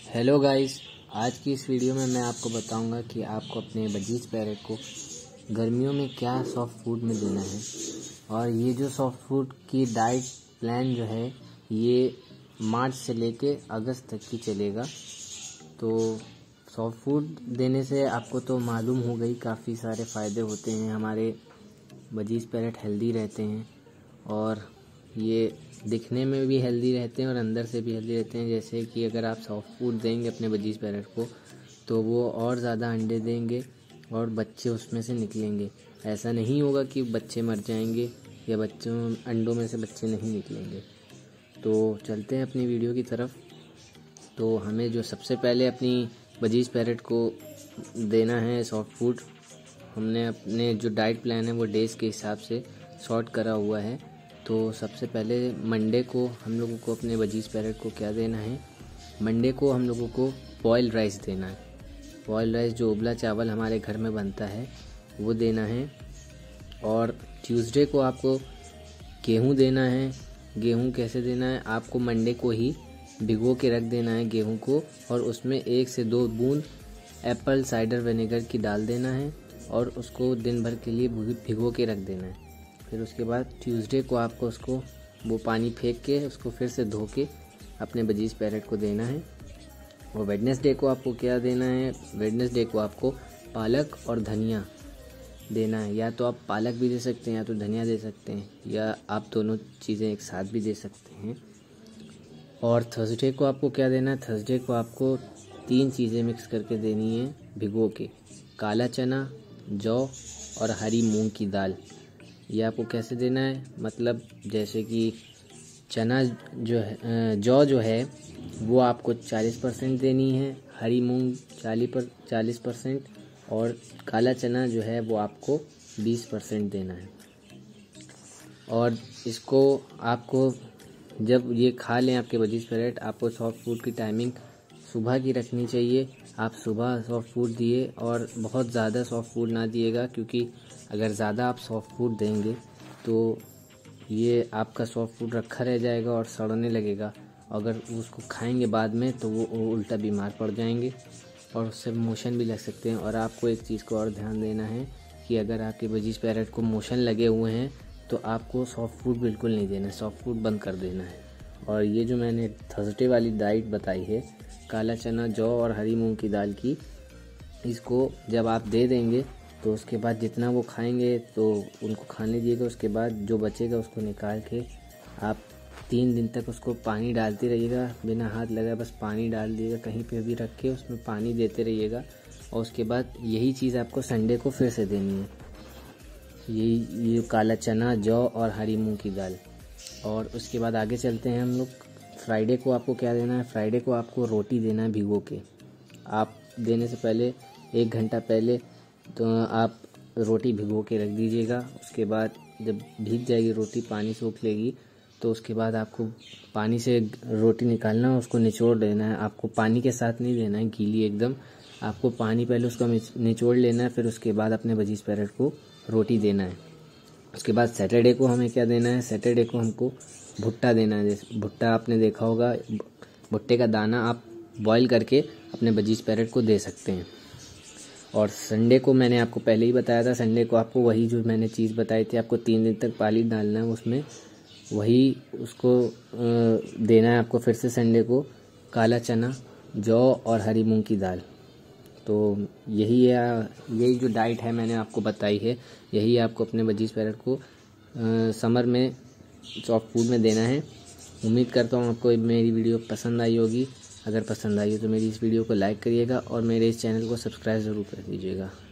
Hello guys, आज की इस वीडियो में मैं आपको बताऊंगा कि आपको अपने बजीज पैरेट को गर्मियों में क्या सॉफ्ट फूड में देना है। और ये जो सॉफ्ट फूड की डाइट प्लान जो है ये मार्च से लेके अगस्त तक की चलेगा। तो सॉफ्ट फूड देने से आपको तो मालूम हो गई काफ़ी सारे फ़ायदे होते हैं। हमारे बजीज पैरेट हेल्दी रहते हैं और ये दिखने में भी हेल्दी रहते हैं और अंदर से भी हेल्दी रहते हैं। जैसे कि अगर आप सॉफ्ट फूड देंगे अपने बजीज पैरेट को तो वो और ज़्यादा अंडे देंगे और बच्चे उसमें से निकलेंगे। ऐसा नहीं होगा कि बच्चे मर जाएंगे या अंडों में से बच्चे नहीं निकलेंगे। तो चलते हैं अपनी वीडियो की तरफ। तो हमें जो सबसे पहले अपनी बजीज पैरेट को देना है सॉफ्ट फूड, हमने अपने जो डाइट प्लान है वो डेज़ के हिसाब से शॉर्ट करा हुआ है। तो सबसे पहले मंडे को हम लोगों को अपने बजीज पैरेट को क्या देना है, मंडे को हम लोगों को बॉयल राइस देना है। बॉयल राइस जो उबला चावल हमारे घर में बनता है वो देना है। और ट्यूसडे को आपको गेहूं देना है। गेहूं कैसे देना है, आपको मंडे को ही भिगो के रख देना है गेहूं को, और उसमें 1 से 2 बूंद एप्पल साइडर विनेगर की डाल देना है और उसको दिन भर के लिए भिगो के रख देना है। फिर उसके बाद ट्यूसडे को आपको उसको वो पानी फेंक के उसको फिर से धो के अपने बजीज पैरेट को देना है। और वेडनेसडे को आपको क्या देना है, वेडनेसडे को आपको पालक और धनिया देना है। या तो आप पालक भी दे सकते हैं या तो धनिया दे सकते हैं, या आप दोनों चीज़ें एक साथ भी दे सकते हैं। और थर्सडे को आपको क्या देना है, थर्सडे को आपको 3 चीज़ें मिक्स करके देनी है भिगो के, काला चना, जौ और हरी मूंग की दाल। ये आपको कैसे देना है, मतलब जैसे कि चना जो है, जौ जो है वो आपको 40% देनी है, हरी मूंग 40% और काला चना जो है वो आपको 20% देना है। और इसको आपको जब ये खा लें आपके बजीज पैरेट, आपको सॉफ्ट फूड की टाइमिंग सुबह की रखनी चाहिए। आप सुबह सॉफ्ट फूड दिए और बहुत ज़्यादा सॉफ्ट फूड ना दिएगा, क्योंकि अगर ज़्यादा आप सॉफ्ट फूड देंगे तो ये आपका सॉफ्ट फूड रखा रह जाएगा और सड़ने लगेगा। अगर उसको खाएंगे बाद में तो वो उल्टा बीमार पड़ जाएंगे और उससे मोशन भी लग सकते हैं। और आपको एक चीज़ को और ध्यान देना है कि अगर आपके बजीज पैरेट को मोशन लगे हुए हैं तो आपको सॉफ्ट फूड बिल्कुल नहीं देना है, सॉफ्ट फूड बंद कर देना है। और ये जो मैंने थर्सडे वाली डाइट बताई है, काला चना, जौ और हरी मूंग की दाल की, इसको जब आप दे देंगे तो उसके बाद जितना वो खाएंगे तो उनको खाने दिएगा। उसके बाद जो बचेगा उसको निकाल के आप 3 दिन तक उसको पानी डालते रहिएगा, बिना हाथ लगाए बस पानी डाल दिएगा, कहीं पे भी रख के उसमें पानी देते रहिएगा। और उसके बाद यही चीज़ आपको संडे को फिर से देनी है, ये काला चना, जौ और हरी मूंग की दाल। और उसके बाद आगे चलते हैं हम लोग। फ्राइडे को आपको क्या देना है, फ्राइडे को आपको रोटी देना है भिगो के। आप देने से पहले 1 घंटा पहले तो आप रोटी भिगो के रख दीजिएगा। उसके बाद जब भीग जाएगी रोटी, पानी सोख लेगी, तो उसके बाद आपको पानी से रोटी निकालना है, उसको निचोड़ लेना है। आपको पानी के साथ नहीं देना है गीली एकदम, आपको पानी पहले उसका निचोड़ लेना है, फिर उसके बाद अपने बजीज पैरेट को रोटी देना है। उसके बाद सैटरडे को हमें क्या देना है, सैटरडे को हमको भुट्टा देना है। जैसे भुट्टा आपने देखा होगा, भुट्टे का दाना आप बॉईल करके अपने बजीज पैरेट को दे सकते हैं। और संडे को मैंने आपको पहले ही बताया था, संडे को आपको वही जो मैंने चीज़ बताई थी, आपको 3 दिन तक पानी डालना है उसमें, वही उसको देना है आपको फिर से संडे को, काला चना, जौ और हरी मूंग की दाल। तो यही जो डाइट है मैंने आपको बताई है, यही आपको अपने बजीज पैरेट को समर में सॉफ्ट फूड में देना है। उम्मीद करता हूँ आपको मेरी वीडियो पसंद आई होगी। अगर पसंद आई हो तो मेरी इस वीडियो को लाइक करिएगा और मेरे इस चैनल को सब्सक्राइब ज़रूर कर दीजिएगा।